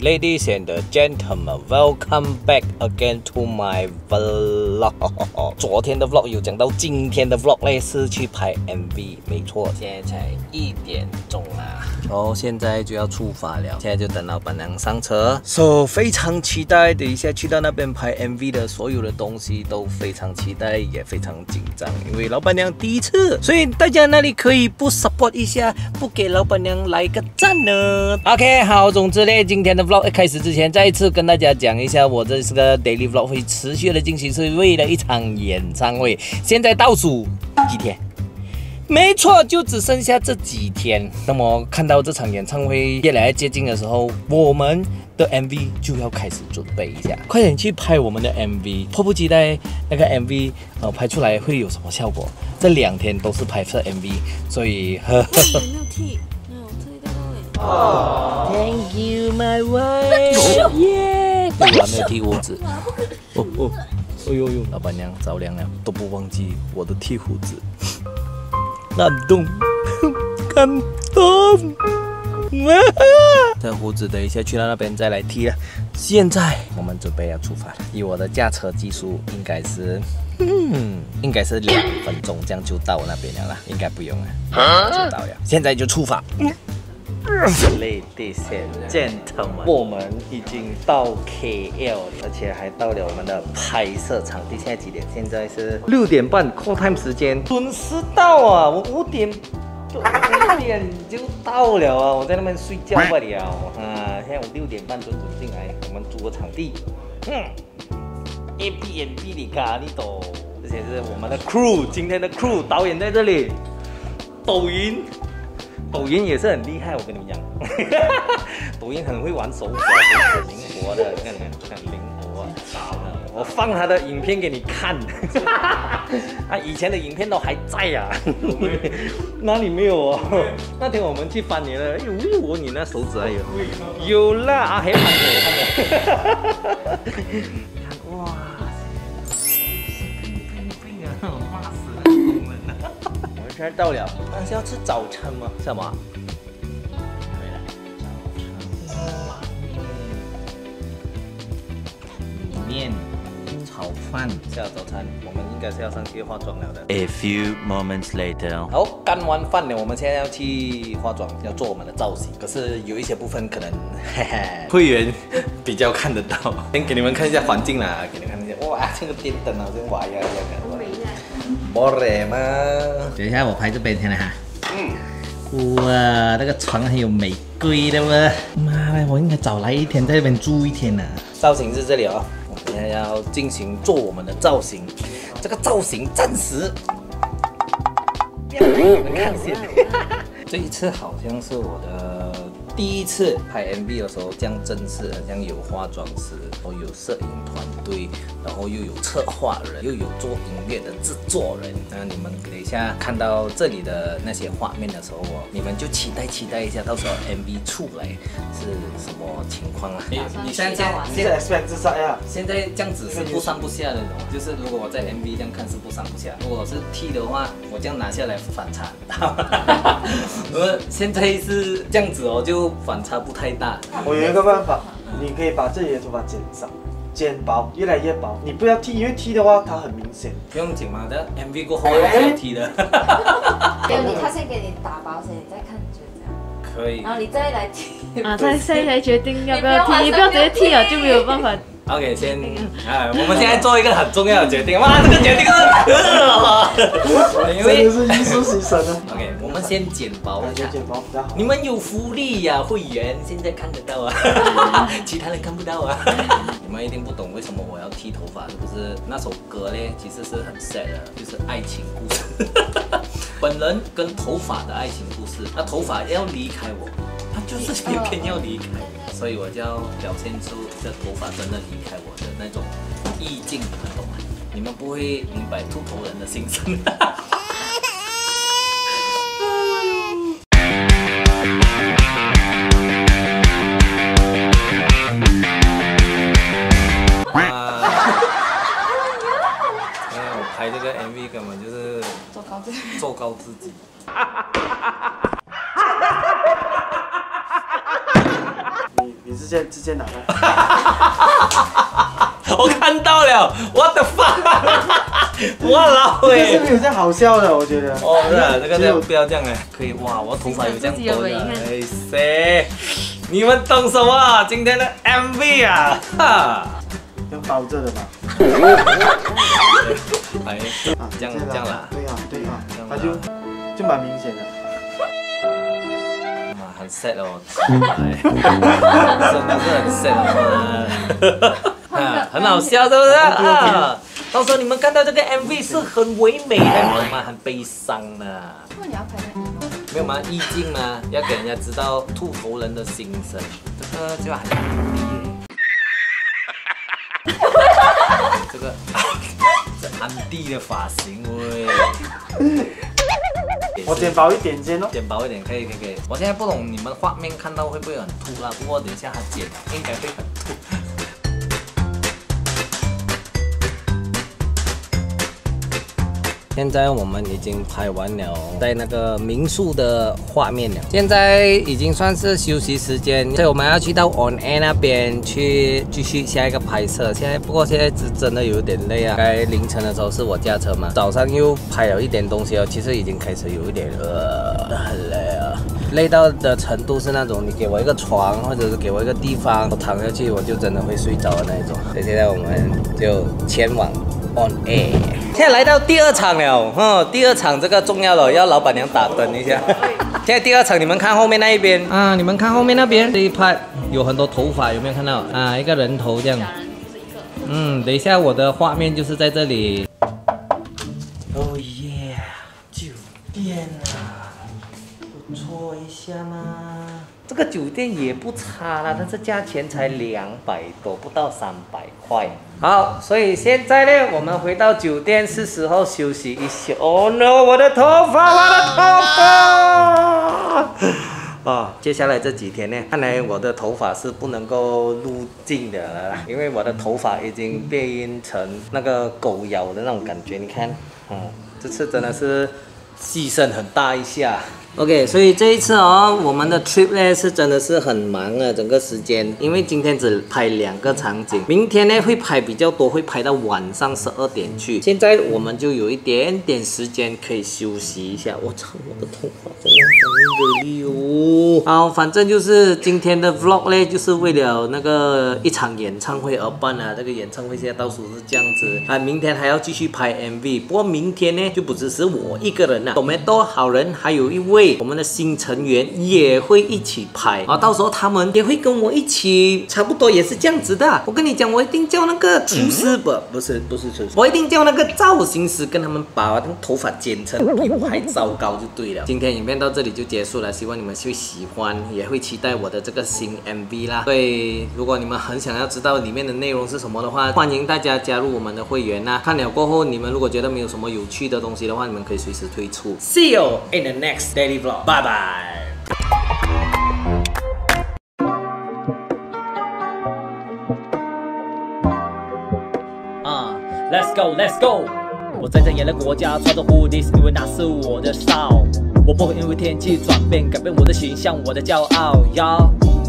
Ladies and gentlemen, welcome back again to my vlog. 昨天的 vlog 有讲到，今天的 vlog 呢是去拍 MV， 没错。现在才1点钟啦，然后现在就要出发了，现在就等老板娘上车。So 非常期待，等一下去到那边拍 MV 的所有的东西都非常期待，也非常紧张，因为老板娘第一次，所以大家那里可以不 support 一下，不给老板娘来个赞呢 ？OK， 好，总之呢，今天的 vlog 开始之前，再一次跟大家讲一下，我这是个 daily vlog 会持续的进行，是为了一场演唱会。现在倒数几天？没错，就只剩下这几天。那么看到这场演唱会越来越接近的时候，我们的 MV 就要开始准备一下，快点去拍我们的 MV， 迫不及待那个 MV 拍出来会有什么效果？这2天都是拍摄 MV， 所以没有剃。 Oh, thank you, my wife. Yeah. 我还没有剃胡子。哎呦，老板娘着凉了，都不忘记我的剃胡子。感动，感动。这胡子等一下去到那边再来剃了。现在我们准备要出发了。以我的驾车技术，应该是2分钟这样就到那边了啦，应该不用了，就到了。现在就出发。Ladies and gentlemen， 我们已经到 KL 了，而且还到了我们的拍摄场地。现在几点？现在是6点半 call time 时间，准时到啊！我5点就到了啊！我在那边睡觉罢了啊！现在我6点半准进来，我们租个场地，Airbnb 里咖喱懂，这些是我们的 crew， 今天的 crew 导演在这里，抖音也是很厉害，我跟你们讲，抖音很会玩手法，很灵活的，看很灵活。我放他的影片给你看，他以前的影片都还在呀、哪里没有哦？那天我们去翻你了，哎呦，你那手指还有啦，啊，还有看哇，骂死了，我们现在到了，但是要吃早餐吗？什么？米面、炒饭，下早餐，我们应该是要上去化妆了的。 A few moments later， 好，干完饭了，我们现在要去化妆，要做我们的造型。可是有一些部分可能，会员比较看得到。先给你们看一下环境啦，给你们看一下，哇，这个电灯好像瓦呀一样的。没嘞吗？等一下我拍这边先了哈。哇，那个床很有玫瑰的嘛。妈的，我应该早来一天，在这边住一天呢。造型是这里哦，我们现在要进行做我们的造型。这个造型暂时，你们看先。这一次好像是我的第一次拍 MV 的时候，这样正式，好像有化妆师，然后有摄影团队，然后又有策划人，又有做音乐的制作人。那你们等一下看到这里的那些画面的时候，你们就期待一下，到时候 MV 出来是什么情况啊？你现在 expect 至少呀， 现在这样子是不上不下的，就是如果我在 MV 这样看是不上不下，如果是 T 的话，我这样拿下来反差。现在是这样子哦，就反差不太大。 我有一个办法，你可以把这里的头发剪少。剪薄，越来越薄，你不要剃，因为剃的话它很明显。 不用剪嘛，等 MV 过后还是要剃的。 他先给你打薄先，你再看你觉得这样。 可以。 然后你再来剃。 啊，再来决定要不要剃，不要直接剃了就没有办法。 OK， 我们现在做一个很重要的决定。哇，这个决定是，因为真的是艺术牺牲啊。 OK， 我们先剪薄， 剪薄比较好。 你们有福利呀，会员现在看得到啊，其他人看不到啊。你们一定不懂为什么我要剃头发，是不是？那首歌呢，其实是很 sad 的，就是爱情故事。本人跟头发的爱情故事，那头发要离开我，他就是偏要离开我，所以我就要表现出这头发真的离开我的那种意境，你们懂吗？你们不会明白秃头人的心声。拍这个 MV 根本就是做高自己。 你是接拿来。 我看到了 ，What the fuck！ 哇老这喂！ 是没有这样好笑的，我觉得。 哦，是啊，这个不要这样哎，可以哇，我头发有这样多的，哎塞！你们懂什么？今天的 MV 啊，哈！ 要包着的嘛。 哎，这样啦。 对啊，对啊，它就蛮明显的。 哇，很 sad 哦，真的是很 sad 哦，很好笑，是不是啊？到时候你们看到这个 MV 是很唯美的，吗？很悲伤的。 那你要拍那 emo？ 没有吗？意境吗？要给人家知道秃头人的心声，这个就很这个这安迪的发型喂。 我剪薄一点先哦。 剪薄一点，可以。我现在不懂你们画面看到会不会很秃啦，不过等一下他剪应该会很秃。现在我们已经拍完了，在那个民宿的画面了。现在已经算是休息时间，所以我们要去到 On Air 那边去继续下一个拍摄。不过现在真的有点累啊。该凌晨的时候是我驾车嘛，早上又拍了一点东西哦，其实已经开始有一点很累啊。累到的程度是那种，你给我一个床，或者是给我一个地方，我躺下去我就真的会睡着的那一种。所以现在我们就前往 On Air。现在来到第二场了，第二场这个重要了，要老板娘打灯一下。现在第二场，你们看后面那一边啊，你们看后面那边这一排有很多头发，有没有看到啊？一个人头这样。等一下我的画面就是在这里。哦耶，酒店啊，不错一下嘛。这个酒店也不差啦，但是价钱才200多，不到300块。好，所以现在呢，我们回到酒店是时候休息一下。Oh no， 我的头发，我的头发！啊，接下来这几天呢，看来我的头发是不能够入镜的了，因为我的头发已经变成那个狗咬的那种感觉。你看，这次真的是牺牲很大一下。OK， 所以这一次哦，我们的 trip 呢是真的是很忙啊，整个时间，因为今天只拍2个场景，明天呢会拍比较多，会拍到晚上12点去。现在我们就有一点点时间可以休息一下。我操，我的头发真的很热哦。好，反正就是今天的 vlog 呢，就是为了那个一场演唱会而办啊。这个演唱会现在倒数是这样子啊，明天还要继续拍 MV。不过明天呢就不只是我一个人了，Tomato好人还有一位。我们的新成员也会一起拍啊，到时候他们也会跟我一起，差不多也是这样子的。我跟你讲，我一定叫那个厨师不是厨师，我一定叫那个造型师跟他们把头发剪成比我还糟糕就对了。今天影片到这里就结束了，希望你们会喜欢，也会期待我的这个新 MV 啦。所以如果你们很想要知道里面的内容是什么的话，欢迎大家加入我们的会员啦。看了过后，你们如果觉得没有什么有趣的东西的话，你们可以随时退出。See you in the next daily vlog. Bye bye. Let's go, let's go. 我在这炎热国家穿着hoodie，因为那是我的少。我不会因为天气转变改变我的形象，我的骄傲。